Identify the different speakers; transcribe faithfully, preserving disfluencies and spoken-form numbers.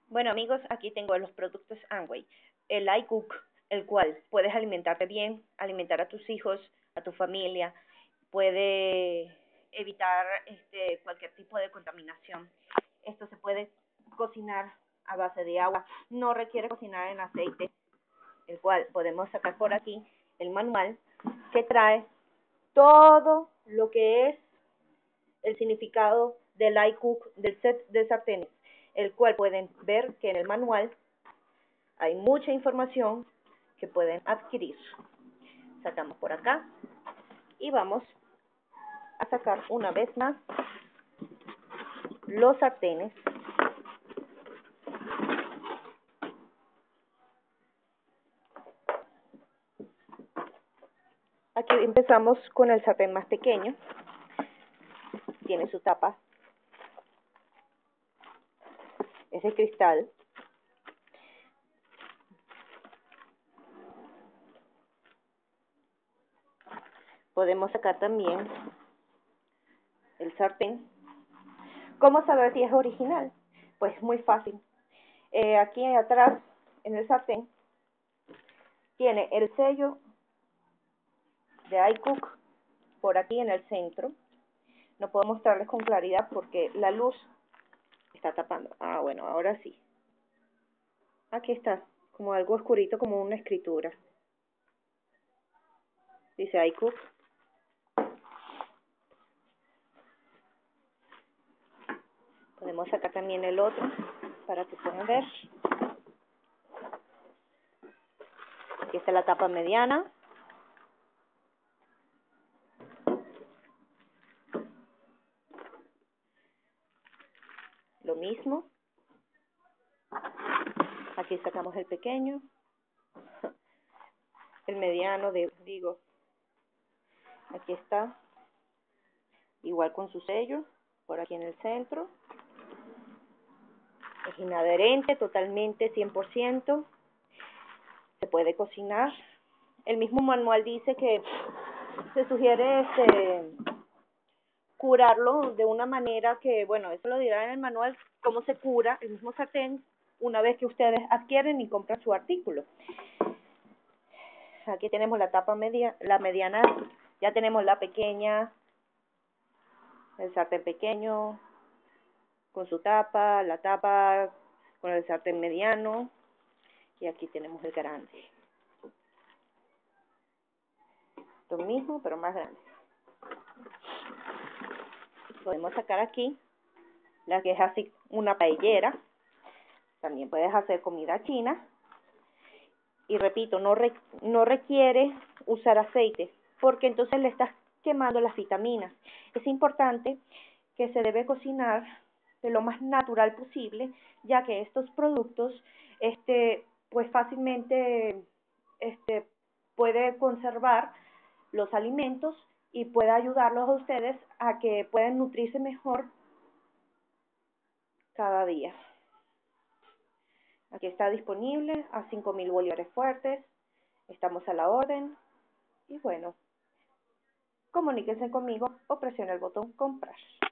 Speaker 1: Bueno amigos, aquí tengo los productos Amway. El iCook, el cual puedes alimentarte bien, alimentar a tus hijos, a tu familia, puede evitar este, cualquier tipo de contaminación. Esto se puede cocinar a base de agua, no requiere cocinar en aceite, el cual podemos sacar por aquí el manual que trae todo lo que es el significado del iCook, del set de sartenes, el cual pueden ver que en el manual hay mucha información que pueden adquirir. Sacamos por acá y vamos a sacar una vez más los sartenes. Aquí empezamos con el sartén más pequeño, tiene su tapa, es de cristal. Podemos sacar también el sartén. ¿Cómo saber si es original? Pues muy fácil. Eh, aquí atrás, en el sartén, tiene el sello de iCook por aquí en el centro. No puedo mostrarles con claridad porque la luz está tapando. Ah, bueno, ahora sí. Aquí está, como algo oscurito, como una escritura. Dice iCook. Podemos sacar también el otro para que puedan ver. Aquí está la tapa mediana. Lo mismo. Aquí sacamos el pequeño. El mediano, de, digo. Aquí está. Igual con su sello. Por aquí en el centro. Es inadherente, totalmente, cien por ciento. Se puede cocinar. El mismo manual dice que se sugiere este, curarlo de una manera que, bueno, eso lo dirá en el manual, cómo se cura el mismo sartén una vez que ustedes adquieren y compran su artículo. Aquí tenemos la tapa media, la mediana, ya tenemos la pequeña, el sartén pequeño con su tapa, la tapa con el sartén mediano y aquí tenemos el grande. Lo mismo pero más grande. Podemos sacar aquí la que es así una paellera. También puedes hacer comida china. Y repito, no, re, no requiere usar aceite, porque entonces le estás quemando las vitaminas. Es importante que se debe cocinar de lo más natural posible, ya que estos productos, este, pues fácilmente, este, puede conservar los alimentos y puede ayudarlos a ustedes a que puedan nutrirse mejor cada día. Aquí está disponible a cinco mil bolívares fuertes. Estamos a la orden. Y bueno, comuníquense conmigo o presione el botón comprar.